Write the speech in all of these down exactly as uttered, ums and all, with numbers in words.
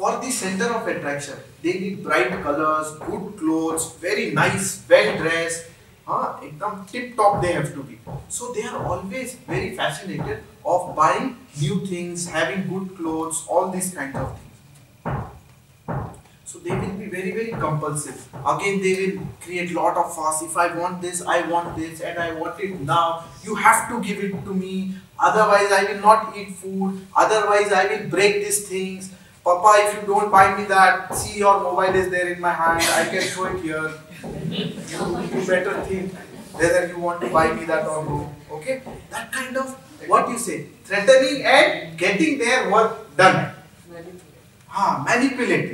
for the center of attraction, they need bright colors, good clothes, very nice, well dressed, huh? Ekdam tip top they have to be. So they are always very fascinated of buying new things, having good clothes, all these kinds of things. So they will be very very compulsive. Again they will create lot of fuss. If I want this, I want this, and I want it now. You have to give it to me. Otherwise I will not eat food. Otherwise I will break these things. Papa, if you don't buy me that, see your mobile is there in my hand. I can show it here. You, you better think whether you want to buy me that or no. Okay? That kind of, what you say, threatening and getting their work done. Ah, manipulative.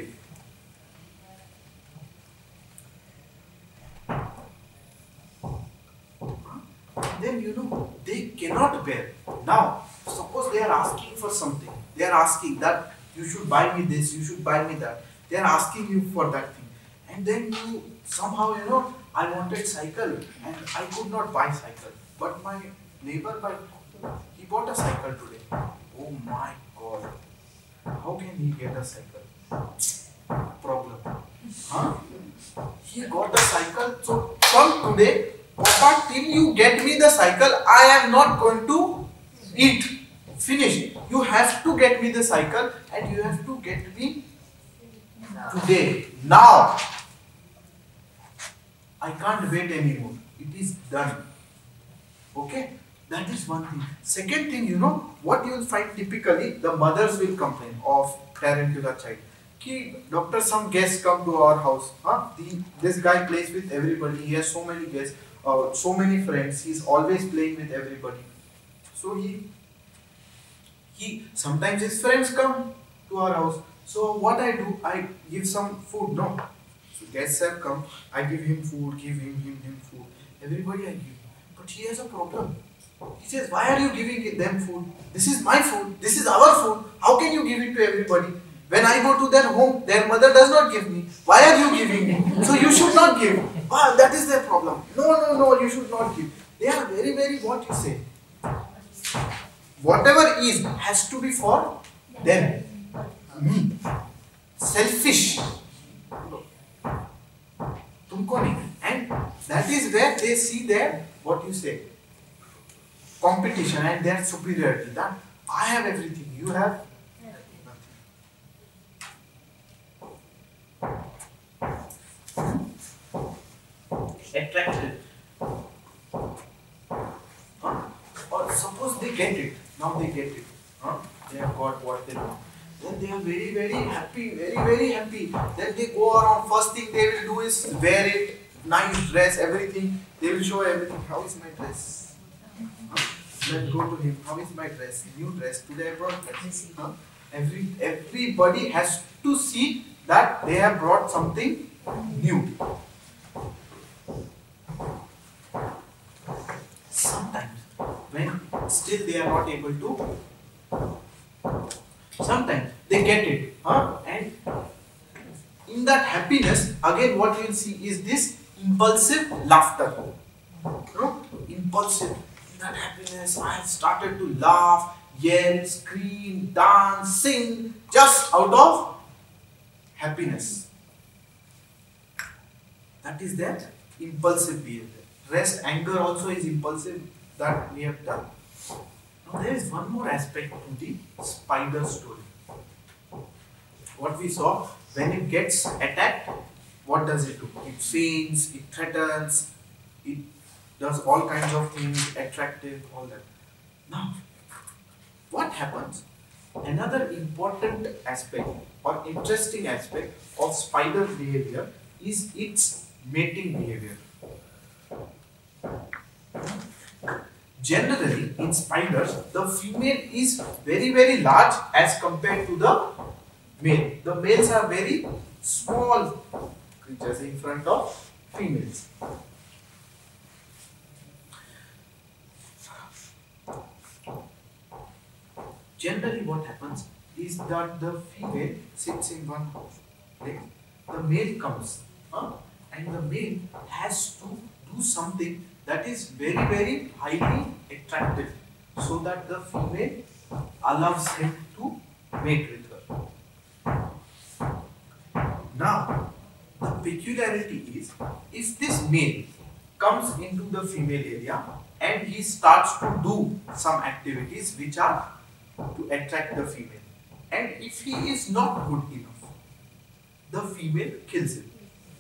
Then you know, they cannot bear. Now, suppose they are asking for something. They are asking that you should buy me this, you should buy me that. They are asking you for that thing. And then you somehow, you know, I wanted cycle and I could not buy cycle. But my neighbor, he bought a cycle today. Oh my God. How can he get a cycle? Problem. Huh? He got the cycle. So from today, Papa, till you get me the cycle, I am not going to eat. Finish. You have to get me the cycle and you have to get me today. Now. I can't wait anymore. It is done. Okay? That is one thing. Second thing, you know, what you will find typically, the mothers will complain of parent to the child. Ki, doctor, some guests come to our house. Huh? The, this guy plays with everybody. He has so many guests. Uh, so many friends, he is always playing with everybody. So he, he, sometimes his friends come to our house. So what I do, I give some food, no. So guests have come, I give him food, give him, him, him food. Everybody I give. But he has a problem. He says, why are you giving them food? This is my food, this is our food. How can you give it to everybody? When I go to their home, their mother does not give me. Why are you giving me? So you should not give. Ah, that is their problem. No, no, no, you should not give. They are very, very, what you say. Whatever is, has to be for them. Me. Selfish. Tumko nahi. And that is where they see their, what you say, competition and their superiority. That I have everything, you have attracted. Huh? Or suppose they get it. Now they get it. Huh? They have got what they want. Then they are very, very happy, very, very happy. Then they go around. First thing they will do is wear it, nice dress, everything. They will show everything. How is my dress? Huh? Then go to him. How is my dress? New dress. Today I brought dress. Huh? Every everybody has to see that they have brought something new. Sometimes, when still they are not able to, sometimes they get it, huh? And in that happiness, again what you will see is this impulsive laughter. No? Impulsive. In that happiness, I have started to laugh, yell, scream, dance, sing, just out of happiness. That is their impulsive behavior. Rest, anger also is impulsive, that we have done. Now there is one more aspect to the spider story. What we saw, when it gets attacked, what does it do? It faints, it threatens, it does all kinds of things, attractive, all that. Now, what happens? Another important aspect or interesting aspect of spider behavior is its mating behavior. Generally, in spiders, the female is very, very large as compared to the male. The males are very small creatures in front of females. Generally, what happens is that the female sits in one house. Right? The male comes, huh? And the male has to do something that is very, very highly attractive, so that the female allows him to mate with her. Now, the peculiarity is, if this male comes into the female area and he starts to do some activities which are to attract the female, and if he is not good enough, the female kills him.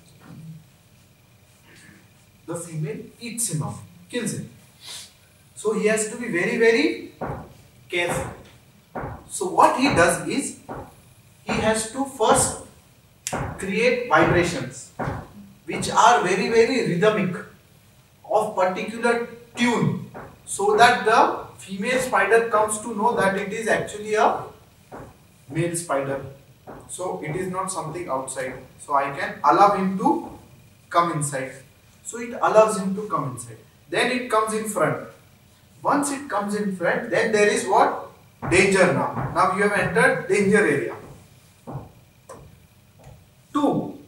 The female eats him up, kills him. So he has to be very, very careful. So what he does is, he has to first create vibrations which are very, very rhythmic, of particular tune, so that the female spider comes to know that it is actually a male spider. So it is not something outside. So I can allow him to come inside. So it allows him to come inside. Then it comes in front. Once it comes in front, then there is what? Danger now. Now you have entered danger area. To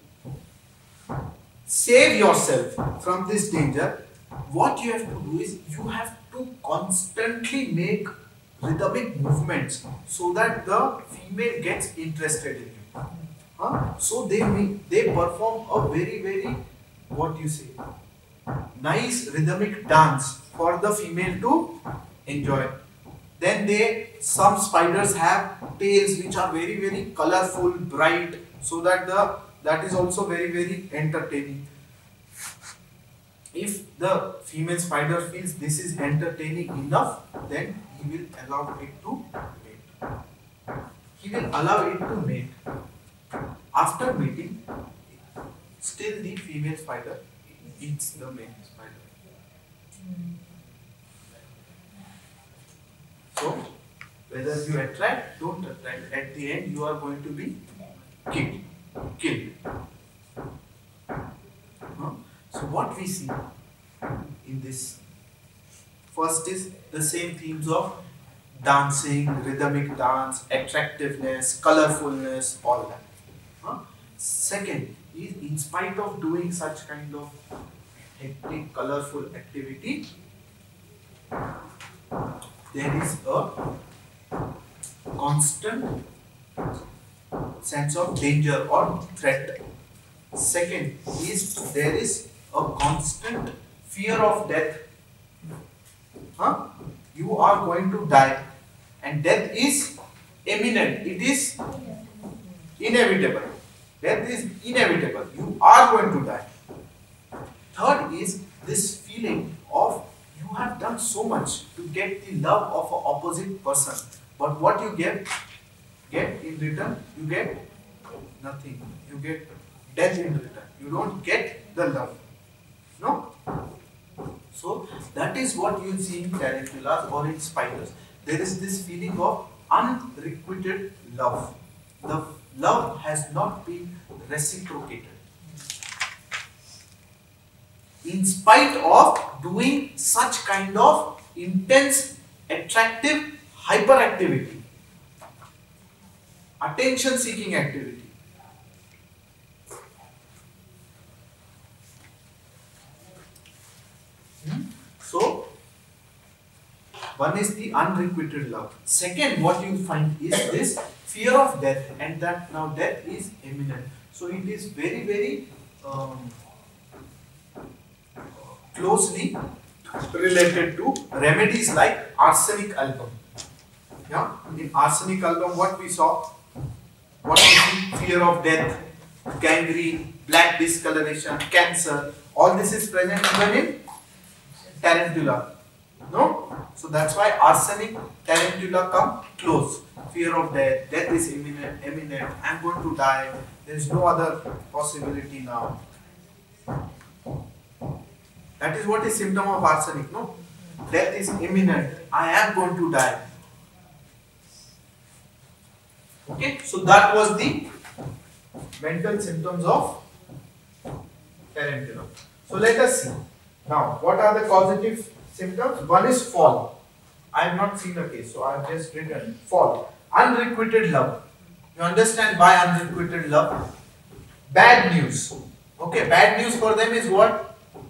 save yourself from this danger, what you have to do is, you have to constantly make rhythmic movements so that the female gets interested in you. Huh? So they make, they perform a very, very, what do you say, nice rhythmic dance for the female to enjoy. Then they, some spiders have tails which are very, very colorful, bright, so that the that is also very, very entertaining. If the female spider feels this is entertaining enough, then he will allow it to mate. He will allow it to mate. After mating, still the female spider eats the male spider. So, whether you attract, don't attract, at the end you are going to be killed. Killed. Huh? So what we see in this, first is the same themes of dancing, rhythmic dance, attractiveness, colorfulness, all that. Huh? Second is, in spite of doing such kind of hectic, colorful activity, there is a constant sense of danger or threat. Second is, there is a constant fear of death. Huh? You are going to die, and death is imminent. It is inevitable. Death is inevitable. You are going to die. Third is this feeling of, you have done so much to get the love of an opposite person, but what you get, get in return, you get nothing. You get death in return. You don't get the love. No? So that is what you see in tarantulas or in spiders. There is this feeling of unrequited love. The love has not been reciprocated. In spite of doing such kind of intense, attractive hyperactivity, attention-seeking activity. Hmm? So, one is the unrequited love. Second, what you find is this fear of death, and that now death is imminent. So, it is very, very um, closely related to remedies like arsenic album. Yeah, in arsenic album, what we saw, what we see, fear of death, gangrene, black discoloration, cancer, all this is present even in tarantula. No? So that's why arsenic, tarantula come close. Fear of death, death is imminent, imminent, I am going to die, there is no other possibility now. That is what is symptom of arsenic, no? Death is imminent, I am going to die. Okay, so that was the mental symptoms of tarantula. So let us see. Now, what are the causative symptoms? One is fall. I have not seen a case, so I have just written fall. Unrequited love. You understand by unrequited love? Bad news. Okay, bad news for them is what?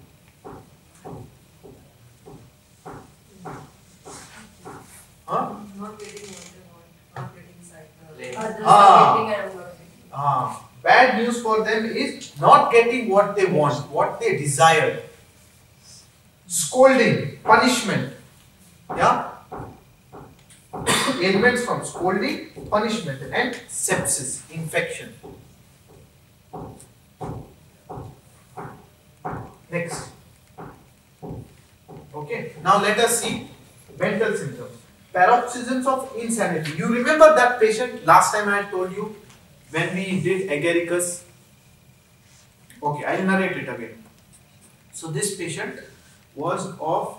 Huh? Not getting water, not getting cycle. Ah. Ah. Bad news for not getting what they want, what they desire. Scolding, punishment. Yeah? Ailments from scolding, punishment, and sepsis, infection. Next. Okay, now let us see mental symptoms. Paroxysms of insanity. You remember that patient last time I told you when we did agaricus? Okay, I will narrate it again. So this patient was of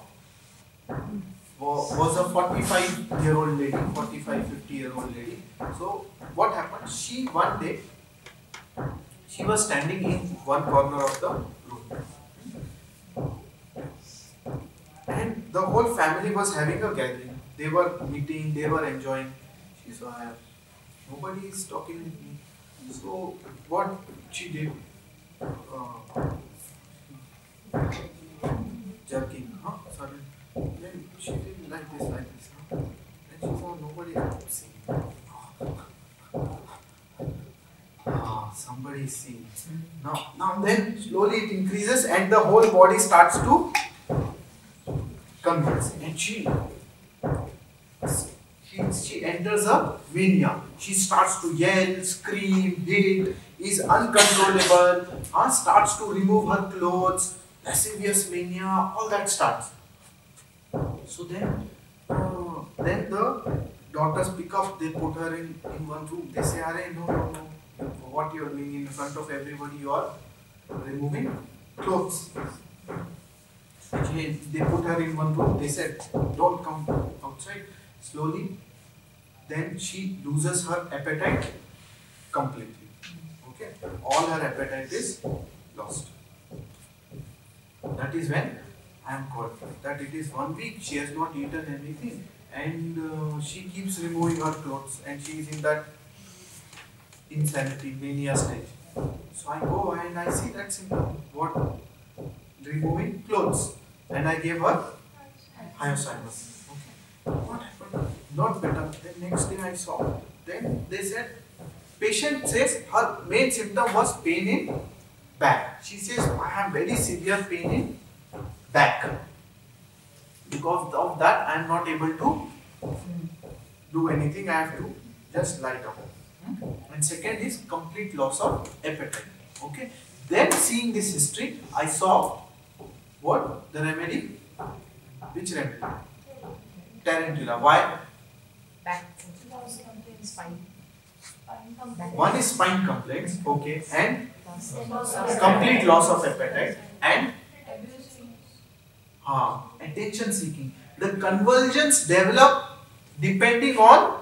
was a forty-five year old lady, forty-five fifty year old lady. So what happened? She one day she was standing in one corner of the room, and the whole family was having a gathering. They were meeting, they were enjoying. She saw, nobody is talking with me. So what she did? Uh, jerking, huh? Suddenly, then she did like this, like this, huh? Then she saw nobody is seeing. Ah, somebody is seeing. Now, now then slowly it increases and the whole body starts to convulse. And she, she, she enters a mania. She starts to yell, scream, hit, is uncontrollable, uh, starts to remove her clothes, lascivious mania, all that starts. So then, uh, then the daughters pick up, they put her in, in one room. They say, Arey, no, no, no. What you are doing in front of everybody, you are removing clothes. They, they put her in one room. They said, don't come outside. Slowly, then she loses her appetite completely. Okay, all her appetite is lost. That is when I am called. That it is one week, she has not eaten anything, and uh, she keeps removing her clothes, and she is in that insanity, mania stage. So I go and I see that symptom. What? Removing clothes. And I gave her hyoscyamus. Okay. What happened? Not better. Then next day I saw. Then they said, patient says her main symptom was pain in back. She says, I have very severe pain in back. Because of that I am not able to do anything. I have to just lie down. And second is complete loss of appetite. Okay. Then seeing this history, I saw what? The remedy? Which remedy? Tarantula. Why? Back. Spine. One is spine complaints. Okay. And complete loss of appetite. And ah, attention seeking. The convulsions develop depending on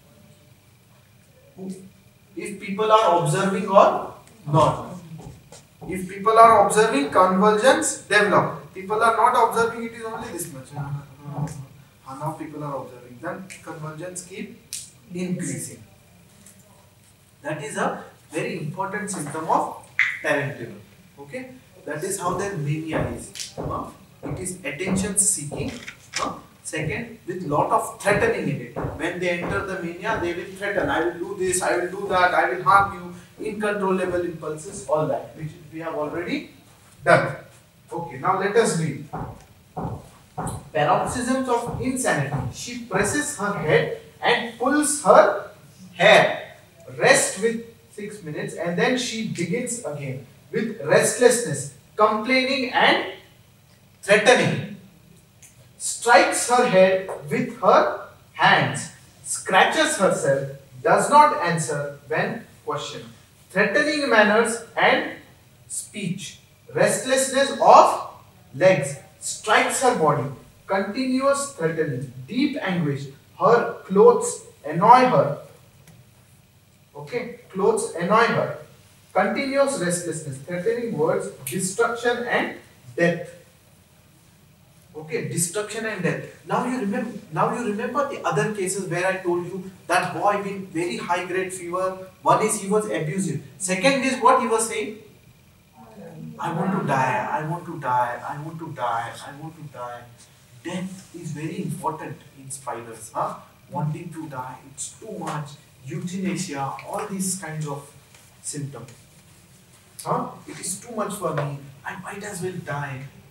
if people are observing or not. If people are observing, convulsions develop. People are not observing, it is only this much. Now people are observing, then convulsions keep increasing. That is a very important symptom of tarantula. Okay, that is how their mania is. Uh, it is attention seeking. Uh, second, with lot of threatening in it. When they enter the mania, they will threaten. I will do this, I will do that, I will harm you. Uncontrollable impulses, all that, which we have already done. Okay, now let us read. Paroxysms of insanity. She presses her head and pulls her hair. Rest with six minutes and then she begins again with restlessness, complaining and threatening. Strikes her head with her hands, scratches herself, does not answer when questioned. Threatening manners and speech. Restlessness of legs. Strikes her body. Continuous threatening. Deep anguish. Her clothes annoy her. Okay. Clothes annoy her. Continuous restlessness. Threatening words. Destruction and death. Okay. Destruction and death. Now you remember. Now you remember the other cases where I told you that boy with very high grade fever. One is he was abusive. Second is what he was saying. I want to die, I want to die, I want to die, I want to die. Death is very important in spiders. Huh? Wanting to die, it's too much. Euthanasia, all these kinds of symptoms. Huh? It is too much for me. I might as well die.